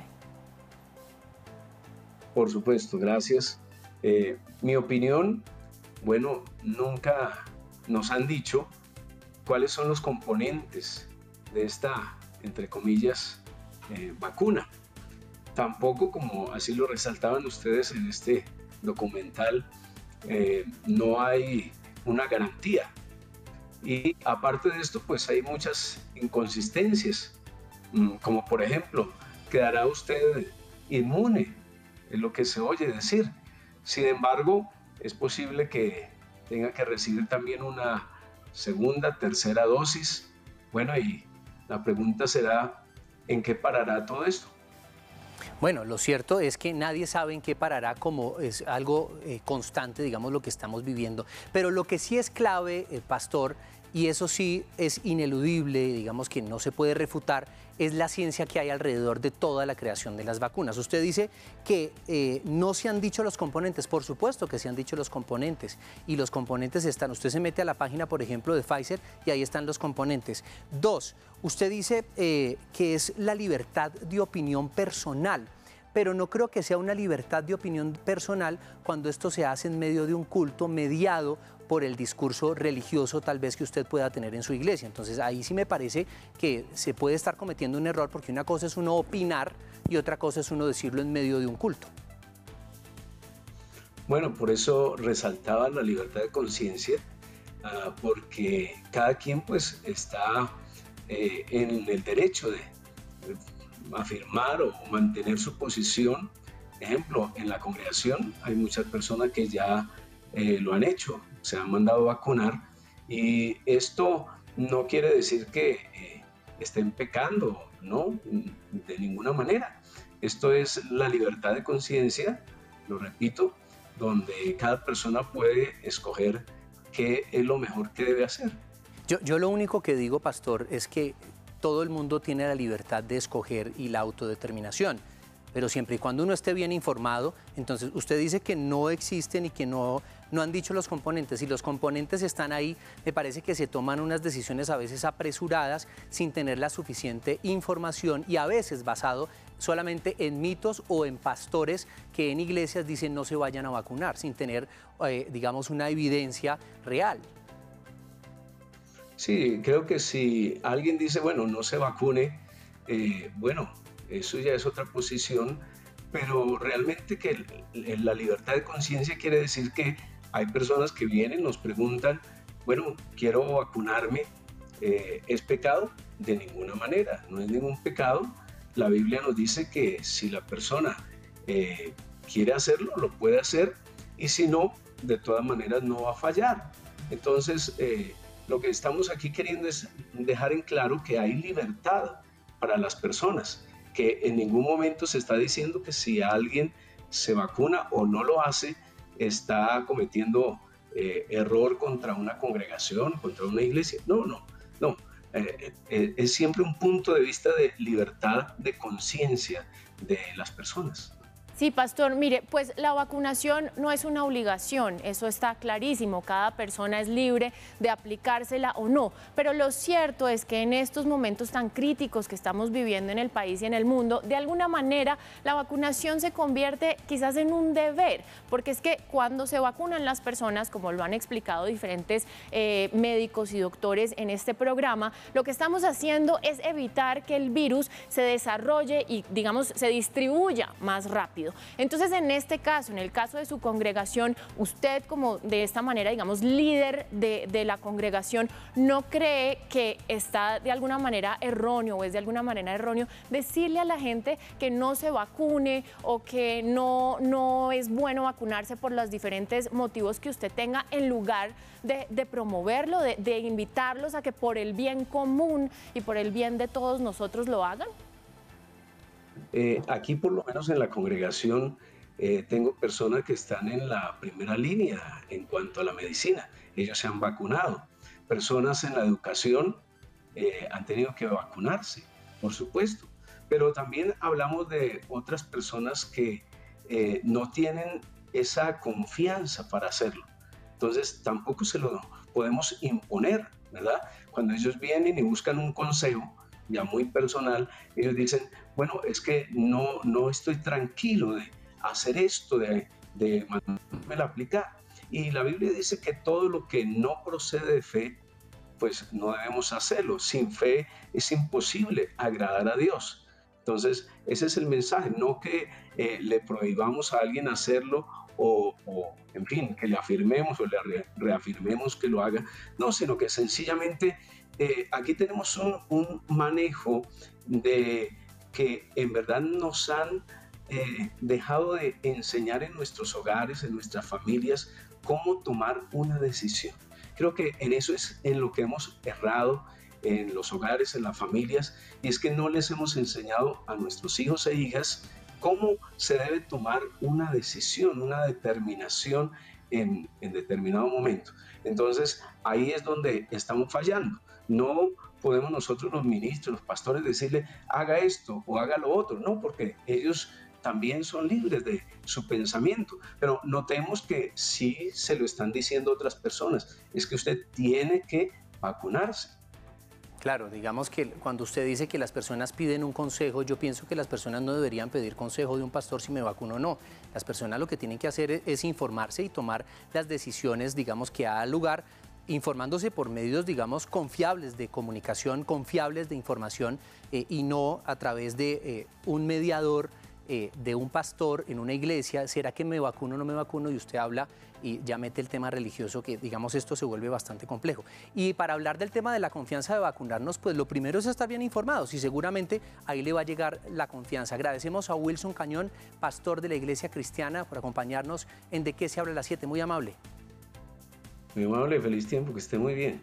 [SPEAKER 12] Por supuesto, gracias. Mi opinión, bueno, nunca nos han dicho cuáles son los componentes de esta, entre comillas, vacuna. Tampoco, como así lo resaltaban ustedes en este documental, no hay una garantía. Y aparte de esto, pues hay muchas inconsistencias. Como por ejemplo, ¿quedará usted inmune? Es lo que se oye decir. Sin embargo, es posible que tenga que recibir también una segunda, tercera dosis. Bueno, y la pregunta será, ¿en qué parará todo esto?
[SPEAKER 1] Bueno, lo cierto es que nadie sabe en qué parará, como es algo constante, digamos, lo que estamos viviendo. Pero lo que sí es clave, pastor, y eso sí es ineludible, digamos que no se puede refutar, es la ciencia que hay alrededor de toda la creación de las vacunas. Usted dice que no se han dicho los componentes. Por supuesto que se han dicho los componentes, y los componentes están. Usted se mete a la página, por ejemplo, de Pfizer y ahí están los componentes. 2, usted dice que es la libertad de opinión personal, pero no creo que sea una libertad de opinión personal cuando esto se hace en medio de un culto mediado por el discurso religioso tal vez que usted pueda tener en su iglesia. Entonces ahí sí me parece que se puede estar cometiendo un error, porque una cosa es uno opinar y otra cosa es uno decirlo en medio de un culto.
[SPEAKER 12] Bueno, por eso resaltaba la libertad de conciencia, porque cada quien pues está en el derecho de afirmar o mantener su posición. Ejemplo, en la congregación hay muchas personas que ya lo han hecho, se han mandado vacunar, y esto no quiere decir que estén pecando, no, de ninguna manera. Esto es la libertad de conciencia, lo repito, donde cada persona puede escoger qué es lo mejor que debe hacer.
[SPEAKER 1] Yo lo único que digo, pastor, es que todo el mundo tiene la libertad de escoger y la autodeterminación, pero siempre y cuando uno esté bien informado. Entonces usted dice que no existen y que no han dicho los componentes, y los componentes están ahí. Me parece que se toman unas decisiones a veces apresuradas, sin tener la suficiente información, y a veces basado solamente en mitos o en pastores que en iglesias dicen no se vayan a vacunar, sin tener, digamos, una evidencia real.
[SPEAKER 12] Sí, creo que si alguien dice, bueno, no se vacune, bueno, eso ya es otra posición, pero realmente que la libertad de conciencia quiere decir que hay personas que vienen, nos preguntan, bueno, quiero vacunarme, ¿Es pecado? De ninguna manera, no es ningún pecado. La Biblia nos dice que si la persona quiere hacerlo, lo puede hacer, y si no, de todas maneras no va a fallar. Entonces, lo que estamos aquí queriendo es dejar en claro que hay libertad para las personas, que en ningún momento se está diciendo que si alguien se vacuna o no lo hace, está cometiendo error contra una congregación, contra una iglesia. No. Es siempre un punto de vista de libertad de conciencia de las personas.
[SPEAKER 2] Sí, pastor, mire, pues la vacunación no es una obligación, eso está clarísimo, cada persona es libre de aplicársela o no, pero lo cierto es que en estos momentos tan críticos que estamos viviendo en el país y en el mundo, de alguna manera la vacunación se convierte quizás en un deber, porque es que cuando se vacunan las personas, como lo han explicado diferentes médicos y doctores en este programa, lo que estamos haciendo es evitar que el virus se desarrolle y, digamos, se distribuya más rápido. Entonces, en este caso, en el caso de su congregación, usted como de esta manera, digamos, líder de la congregación, ¿no cree que está de alguna manera erróneo o es de alguna manera erróneo decirle a la gente que no se vacune o que no es bueno vacunarse por los diferentes motivos que usted tenga, en lugar de promoverlo, de invitarlos a que por el bien común y por el bien de todos nosotros lo hagan?
[SPEAKER 12] Aquí, por lo menos en la congregación, tengo personas que están en la primera línea en cuanto a la medicina. Ellos se han vacunado. Personas en la educación han tenido que vacunarse, por supuesto. Pero también hablamos de otras personas que no tienen esa confianza para hacerlo. Entonces, tampoco se lo podemos imponer, ¿verdad? Cuando ellos vienen y buscan un consejo, ya muy personal, ellos dicen, bueno, es que no estoy tranquilo de hacer esto, de mandarme a aplicar. Y la Biblia dice que todo lo que no procede de fe, pues no debemos hacerlo. Sin fe es imposible agradar a Dios. Entonces, ese es el mensaje, no que le prohibamos a alguien hacerlo o en fin, que le afirmemos o le reafirmemos que lo haga, no, sino que sencillamente aquí tenemos un manejo de que en verdad nos han dejado de enseñar en nuestros hogares, en nuestras familias, cómo tomar una decisión. Creo que en eso es en lo que hemos errado en los hogares, en las familias, y es que no les hemos enseñado a nuestros hijos e hijas cómo se debe tomar una decisión, una determinación en determinado momento. Entonces, ahí es donde estamos fallando. No podemos nosotros los ministros, los pastores, decirle haga esto o haga lo otro, no, porque ellos también son libres de su pensamiento, pero notemos que sí se lo están diciendo otras personas, es que usted tiene que vacunarse.
[SPEAKER 1] Claro, digamos que cuando usted dice que las personas piden un consejo, yo pienso que las personas no deberían pedir consejo de un pastor si me vacuno o no. Las personas lo que tienen que hacer es informarse y tomar las decisiones, digamos, que haga lugar, informándose por medios, digamos, confiables de comunicación, confiables de información y no a través de un mediador, de un pastor en una iglesia. ¿Será que me vacuno o no me vacuno? Y usted habla y ya mete el tema religioso, que digamos esto se vuelve bastante complejo. Y para hablar del tema de la confianza de vacunarnos, pues lo primero es estar bien informados y seguramente ahí le va a llegar la confianza. Agradecemos a Wilson Cañón, pastor de la Iglesia Cristiana, por acompañarnos en De qué se habla a las 7. Muy amable.
[SPEAKER 12] Muy amable, feliz tiempo, que esté muy bien.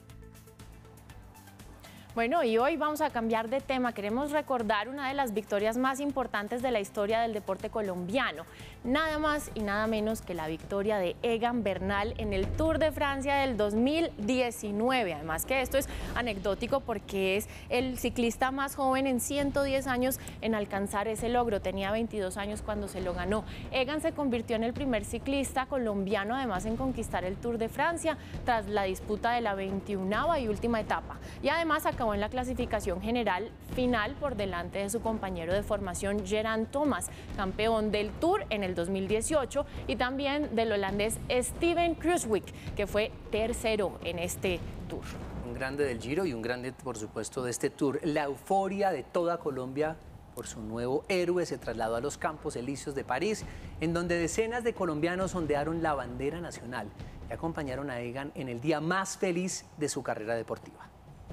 [SPEAKER 2] Bueno, y hoy vamos a cambiar de tema. Queremos recordar una de las victorias más importantes de la historia del deporte colombiano. Nada más y nada menos que la victoria de Egan Bernal en el Tour de Francia del 2019. Además que esto es anecdótico porque es el ciclista más joven en 110 años en alcanzar ese logro. Tenía 22 años cuando se lo ganó. Egan se convirtió en el primer ciclista colombiano además en conquistar el Tour de Francia tras la disputa de la 21ª y última etapa. Y además acabó en la clasificación general final por delante de su compañero de formación Geraint Thomas, campeón del Tour en el 2018, y también del holandés Steven Kruijswijk, que fue tercero en este Tour.
[SPEAKER 1] Un grande del Giro y un grande, por supuesto, de este Tour. La euforia de toda Colombia por su nuevo héroe se trasladó a los Campos Elíseos de París, en donde decenas de colombianos ondearon la bandera nacional y acompañaron a Egan en el día más feliz de su carrera deportiva.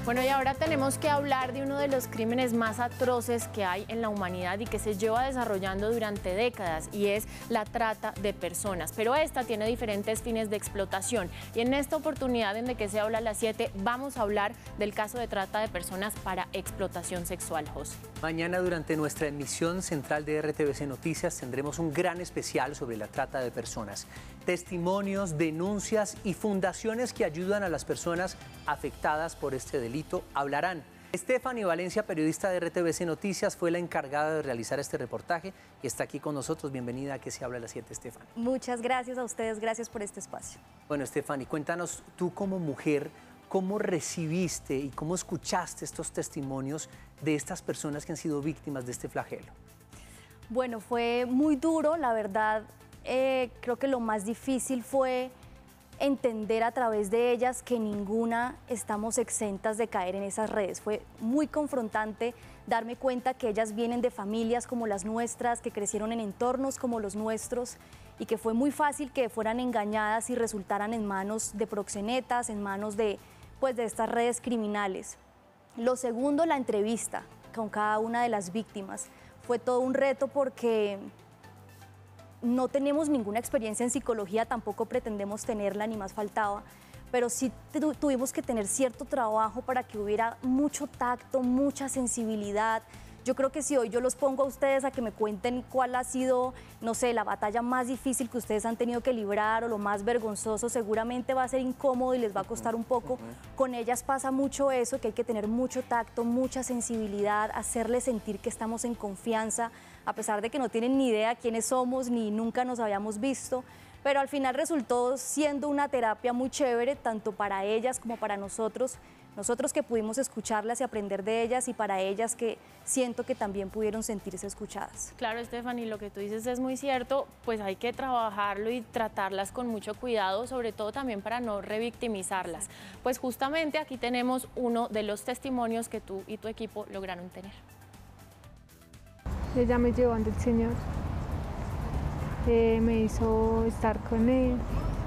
[SPEAKER 2] Bueno, y ahora tenemos que hablar de uno de los crímenes más atroces que hay en la humanidad y que se lleva desarrollando durante décadas, y es la trata de personas. Pero esta tiene diferentes fines de explotación. Y en esta oportunidad en De Qué se habla a las 7 vamos a hablar del caso de trata de personas para explotación sexual, José.
[SPEAKER 1] Mañana, durante nuestra emisión central de RTVC Noticias, tendremos un gran especial sobre la trata de personas. Testimonios, denuncias y fundaciones que ayudan a las personas afectadas por este delito hablarán. Stephanie Valencia, periodista de RTVC Noticias, fue la encargada de realizar este reportaje y está aquí con nosotros. Bienvenida a Que se habla a las 7, Stephanie.
[SPEAKER 13] Muchas gracias a ustedes, gracias por este espacio.
[SPEAKER 1] Bueno, Stephanie, cuéntanos tú como mujer, ¿cómo recibiste y cómo escuchaste estos testimonios de estas personas que han sido víctimas de este flagelo?
[SPEAKER 13] Bueno, fue muy duro, la verdad. Creo que lo más difícil fue entender a través de ellas que ninguna estamos exentas de caer en esas redes. Fue muy confrontante darme cuenta que ellas vienen de familias como las nuestras, que crecieron en entornos como los nuestros y que fue muy fácil que fueran engañadas y resultaran en manos de proxenetas, en manos de estas redes criminales. Lo segundo, la entrevista con cada una de las víctimas. Fue todo un reto porque no tenemos ninguna experiencia en psicología, tampoco pretendemos tenerla, ni más faltaba, pero sí tuvimos que tener cierto trabajo para que hubiera mucho tacto, mucha sensibilidad. Yo creo que si hoy yo los pongo a ustedes a que me cuenten cuál ha sido, no sé, la batalla más difícil que ustedes han tenido que librar o lo más vergonzoso, seguramente va a ser incómodo y les va a costar un poco. Con ellas pasa mucho eso, que hay que tener mucho tacto, mucha sensibilidad, hacerles sentir que estamos en confianza, a pesar de que no tienen ni idea quiénes somos ni nunca nos habíamos visto. Pero al final resultó siendo una terapia muy chévere, tanto para ellas como para nosotros que pudimos escucharlas y aprender de ellas, y para ellas que siento que también pudieron sentirse escuchadas.
[SPEAKER 2] Claro, Stephanie, lo que tú dices es muy cierto, pues hay que trabajarlo y tratarlas con mucho cuidado, sobre todo también para no revictimizarlas. Pues justamente aquí tenemos uno de los testimonios que tú y tu equipo lograron tener.
[SPEAKER 14] Ella me llevó ante el Señor, me hizo estar con él,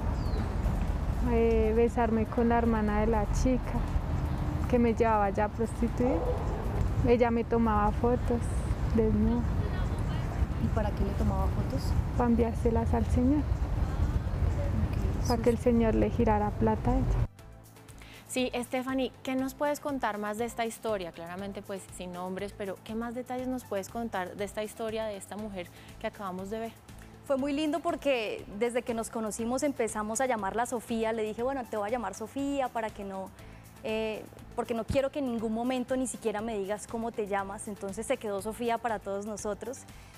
[SPEAKER 14] besarme con la hermana de la chica que me llevaba ya a prostituir. Ella me tomaba fotos desnuda.
[SPEAKER 13] ¿Y para qué le tomaba fotos?
[SPEAKER 14] Para enviárselas al Señor, para que el Señor le girara plata a ella.
[SPEAKER 2] Sí, Stephanie, ¿qué nos puedes contar más de esta historia? Claramente pues sin nombres, pero ¿qué más detalles nos puedes contar de esta historia de esta mujer que acabamos de ver?
[SPEAKER 13] Fue muy lindo porque desde que nos conocimos empezamos a llamarla Sofía. Le dije, bueno, te voy a llamar Sofía para que no, porque no quiero que en ningún momento ni siquiera me digas cómo te llamas. Entonces se quedó Sofía para todos nosotros.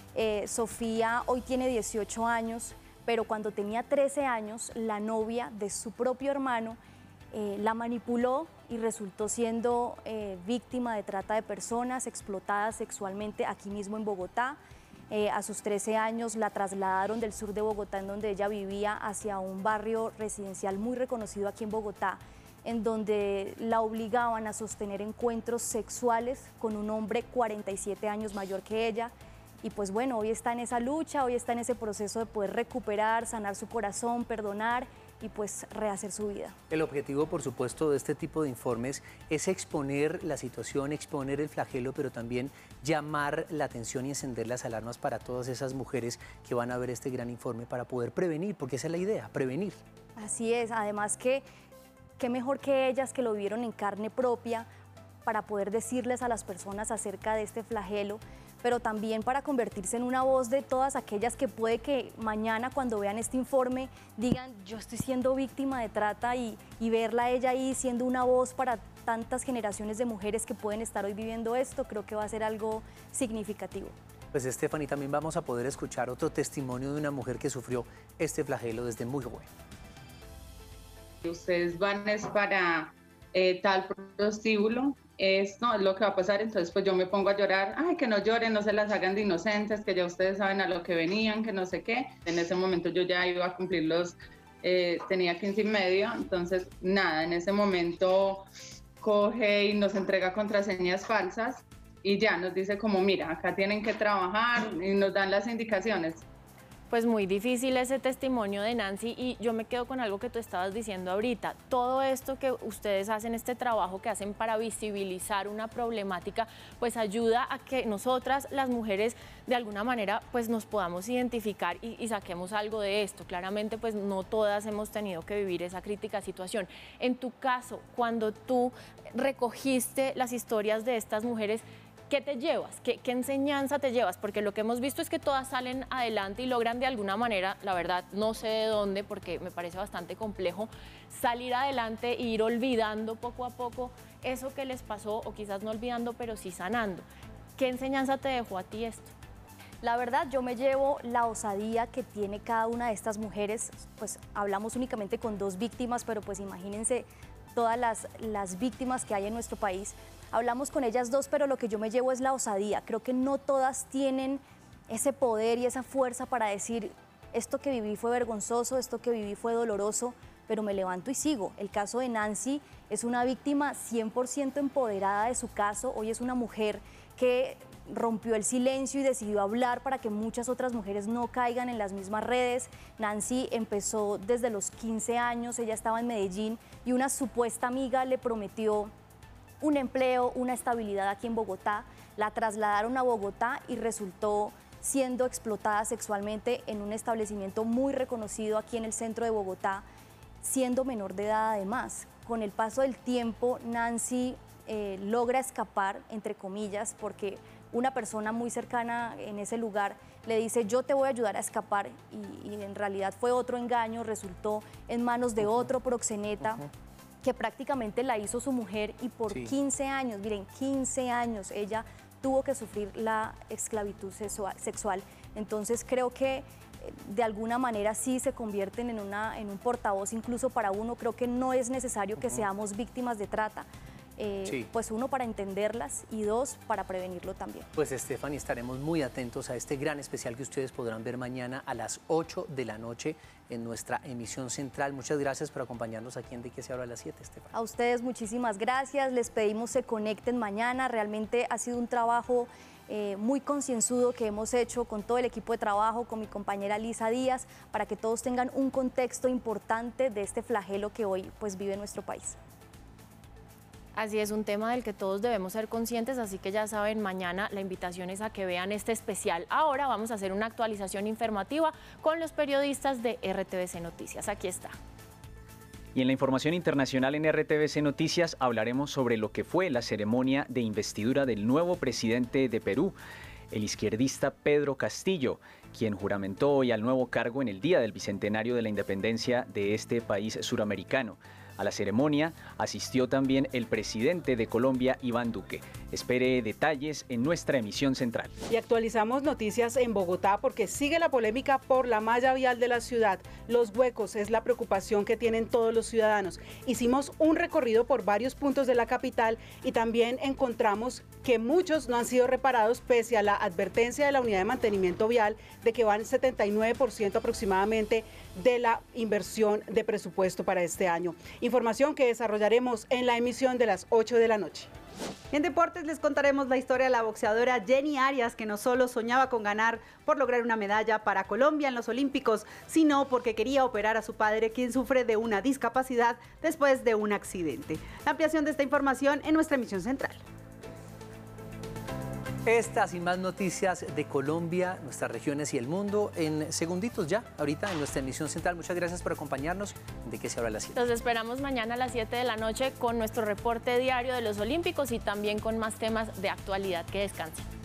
[SPEAKER 13] Sofía hoy tiene 18 años, pero cuando tenía 13 años, la novia de su propio hermano la manipuló y resultó siendo víctima de trata de personas, explotada sexualmente aquí mismo en Bogotá. A sus 13 años la trasladaron del sur de Bogotá, en donde ella vivía, hacia un barrio residencial muy reconocido aquí en Bogotá, en donde la obligaban a sostener encuentros sexuales con un hombre 47 años mayor que ella. Y pues bueno, hoy está en esa lucha, hoy está en ese proceso de poder recuperar, sanar su corazón, perdonar y pues rehacer su vida.
[SPEAKER 1] El objetivo, por supuesto, de este tipo de informes es exponer la situación, exponer el flagelo, pero también llamar la atención y encender las alarmas para todas esas mujeres que van a ver este gran informe para poder prevenir, porque esa es la idea, prevenir.
[SPEAKER 13] Así es, además que qué mejor que ellas que lo vieron en carne propia para poder decirles a las personas acerca de este flagelo, pero también para convertirse en una voz de todas aquellas que puede que mañana cuando vean este informe digan yo estoy siendo víctima de trata y verla a ella ahí siendo una voz para tantas generaciones de mujeres que pueden estar hoy viviendo esto, creo que va a ser algo significativo.
[SPEAKER 1] Pues Stephanie, también vamos a poder escuchar otro testimonio de una mujer que sufrió este flagelo desde muy joven.
[SPEAKER 15] Ustedes van es para tal prostíbulo, no, es lo que va a pasar, entonces pues yo me pongo a llorar, ay, que no lloren, no se las hagan de inocentes, que ya ustedes saben a lo que venían, que no sé qué. En ese momento yo ya iba a cumplir tenía 15 y medio, entonces nada, en ese momento coge y nos entrega contraseñas falsas y ya nos dice como, mira, acá tienen que trabajar y nos dan las indicaciones.
[SPEAKER 2] Pues muy difícil ese testimonio de Nancy, y yo me quedo con algo que tú estabas diciendo ahorita. Todo esto que ustedes hacen, este trabajo que hacen para visibilizar una problemática, pues ayuda a que nosotras, las mujeres, de alguna manera, pues nos podamos identificar y saquemos algo de esto. Claramente, pues no todas hemos tenido que vivir esa crítica situación. En tu caso, cuando tú recogiste las historias de estas mujeres, ¿qué te llevas? ¿Qué enseñanza te llevas? Porque lo que hemos visto es que todas salen adelante y logran de alguna manera, la verdad, no sé de dónde, porque me parece bastante complejo, salir adelante e ir olvidando poco a poco eso que les pasó, o quizás no olvidando, pero sí sanando. ¿Qué enseñanza te dejó a ti esto?
[SPEAKER 13] La verdad, yo me llevo la osadía que tiene cada una de estas mujeres. Pues hablamos únicamente con 2 víctimas, pero pues imagínense todas las víctimas que hay en nuestro país. Hablamos con ellas 2, pero lo que yo me llevo es la osadía. Creo que no todas tienen ese poder y esa fuerza para decir, esto que viví fue vergonzoso, esto que viví fue doloroso, pero me levanto y sigo. El caso de Nancy es una víctima 100% empoderada de su caso. Hoy es una mujer que rompió el silencio y decidió hablar para que muchas otras mujeres no caigan en las mismas redes. Nancy empezó desde los 15 años, ella estaba en Medellín y una supuesta amiga le prometió un empleo, una estabilidad aquí en Bogotá. La trasladaron a Bogotá y resultó siendo explotada sexualmente en un establecimiento muy reconocido aquí en el centro de Bogotá, siendo menor de edad además. Con el paso del tiempo, Nancy logra escapar, entre comillas, porque una persona muy cercana en ese lugar le dice, yo te voy a ayudar a escapar, y en realidad fue otro engaño, resultó en manos de otro proxeneta, que prácticamente la hizo su mujer, y por 15 años, miren, 15 años, ella tuvo que sufrir la esclavitud sexual. Entonces creo que de alguna manera sí se convierten en un portavoz incluso para uno. Creo que no es necesario que seamos víctimas de trata. Pues 1, para entenderlas, y 2, para prevenirlo también.
[SPEAKER 1] Pues Stephanie, estaremos muy atentos a este gran especial que ustedes podrán ver mañana a las 8 de la noche en nuestra emisión central. Muchas gracias por acompañarnos aquí en De Qué se habla a las 7, Stephanie.
[SPEAKER 13] A ustedes muchísimas gracias, les pedimos se conecten mañana. Realmente ha sido un trabajo muy concienzudo que hemos hecho con todo el equipo de trabajo, con mi compañera Lisa Díaz, para que todos tengan un contexto importante de este flagelo que hoy pues vive nuestro país.
[SPEAKER 2] Así es, un tema del que todos debemos ser conscientes, así que ya saben, mañana la invitación es a que vean este especial. Ahora vamos a hacer una actualización informativa con los periodistas de RTVC Noticias. Aquí está.
[SPEAKER 16] Y en la información internacional en RTVC Noticias hablaremos sobre lo que fue la ceremonia de investidura del nuevo presidente de Perú, el izquierdista Pedro Castillo, quien juramentó hoy al nuevo cargo en el día del bicentenario de la independencia de este país suramericano. A la ceremonia asistió también el presidente de Colombia, Iván Duque. Espere detalles en nuestra emisión central.
[SPEAKER 17] Y actualizamos noticias en Bogotá porque sigue la polémica por la malla vial de la ciudad. Los huecos es la preocupación que tienen todos los ciudadanos. Hicimos un recorrido por varios puntos de la capital y también encontramos que muchos no han sido reparados pese a la advertencia de la Unidad de Mantenimiento Vial de que van 79% aproximadamente de la inversión de presupuesto para este año. Información que desarrollaremos en la emisión de las 8 de la noche.
[SPEAKER 18] En deportes les contaremos la historia de la boxeadora Jenny Arias, que no solo soñaba con ganar por lograr una medalla para Colombia en los Olímpicos, sino porque quería operar a su padre, quien sufre de una discapacidad después de un accidente. La ampliación de esta información en nuestra emisión central.
[SPEAKER 1] Estas y más noticias de Colombia, nuestras regiones y el mundo en segunditos ya, ahorita en nuestra emisión central. Muchas gracias por acompañarnos. ¿De qué se habla a las 7?
[SPEAKER 2] Los esperamos mañana a las 7 de la noche con nuestro reporte diario de los Olímpicos y también con más temas de actualidad. Que descansen.